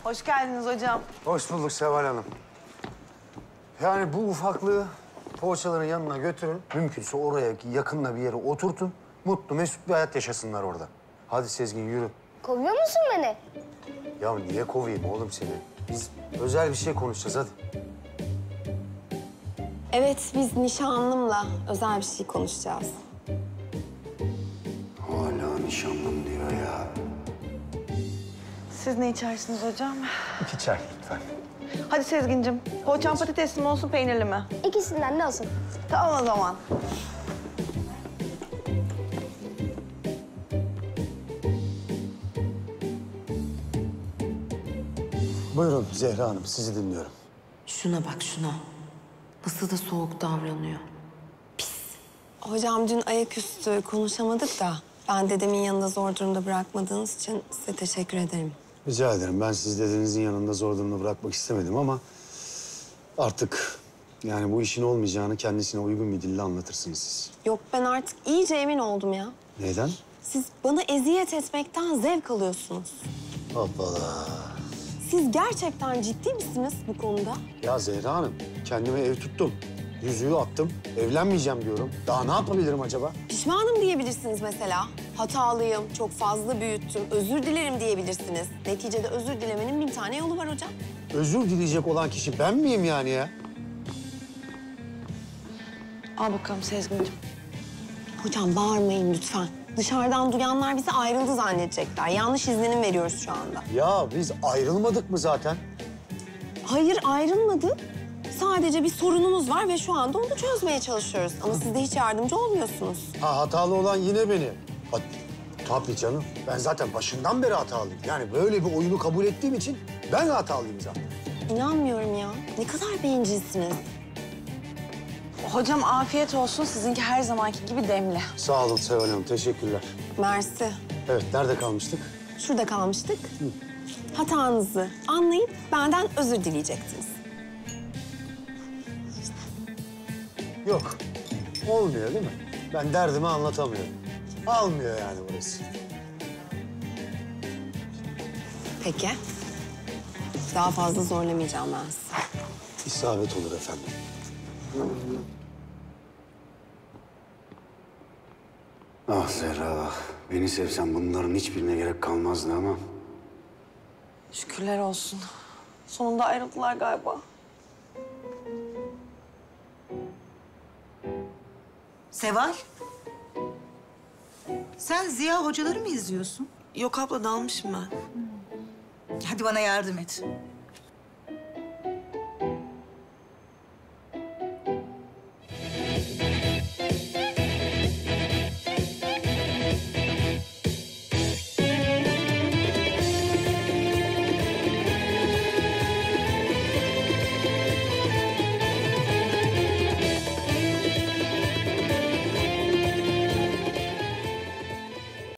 Hoş geldiniz hocam. Hoş bulduk Seval Hanım. Yani bu ufaklığı poğaçaların yanına götürün. Mümkünse oraya yakınına bir yere oturtun. Mutlu, mesut bir hayat yaşasınlar orada. Hadi Sezgin yürü. Kovuyor musun beni? Ya niye kovayım oğlum seni? Biz özel bir şey konuşacağız hadi. Evet, biz nişanlımla özel bir şey konuşacağız. Hala nişanlım diyor ya. Siz ne içersiniz hocam? 2 çay lütfen. Hadi Sezgin'cim. Poğaçam patatesli mi olsun, peynirli mi? İkisinden ne olsun? Tamam o zaman. Buyurun Zehra Hanım, sizi dinliyorum. Şuna bak şuna. Nasıl da soğuk davranıyor. Hocam dün ayaküstü konuşamadık da ben dedemin yanında zor durumda bırakmadığınız için size teşekkür ederim. Rica ederim. Ben siz dedenizin yanında zor durumda bırakmak istemedim ama... ...artık yani bu işin olmayacağını kendisine uygun bir dille anlatırsınız siz. Yok, ben artık iyice emin oldum ya. Neden? Siz bana eziyet etmekten zevk alıyorsunuz. Hoppala. Siz gerçekten ciddi misiniz bu konuda? Ya Zehra Hanım, kendime ev tuttum. Yüzüğü attım. Evlenmeyeceğim diyorum. Daha ne yapabilirim acaba? Pişmanım diyebilirsiniz mesela. Hatalıyım, çok fazla büyüttüm, özür dilerim diyebilirsiniz. Neticede özür dilemenin 1000 tane yolu var hocam. Özür dileyecek olan kişi ben miyim yani ya? Al bakalım Sezgin'cim. Hocam bağırmayın lütfen. Dışarıdan duyanlar bizi ayrıldı zannedecekler. Yanlış izlenim veriyoruz şu anda. Ya biz ayrılmadık mı zaten? Hayır, ayrılmadık. Sadece bir sorunumuz var ve şu anda onu çözmeye çalışıyoruz. Ama siz de hiç yardımcı olmuyorsunuz. Ha, hatalı olan yine beni. Tabii canım. Ben zaten başından beri hatalıyım. Yani böyle bir oyunu kabul ettiğim için ben hatalıyım zaten. İnanmıyorum ya. Ne kadar bencilsiniz. Hocam afiyet olsun. Sizinki her zamanki gibi demli. Sağ olun Seval Hanım. Teşekkürler. Mersi. Evet, nerede kalmıştık? Şurada kalmıştık. Hatanızı anlayıp benden özür dileyecektiniz. Yok. Olmuyor değil mi? Ben derdimi anlatamıyorum. Almıyor yani burası. Peki. Daha fazla zorlamayacağım ben sizi. İsabet olur efendim. Ah Zehra, beni sevsen bunların hiçbirine gerek kalmazdı ama... Şükürler olsun. Sonunda ayrıldılar galiba. Seval. Sen Ziya hocaları mı izliyorsun? Yok abla, dalmışım ben. Hadi bana yardım et.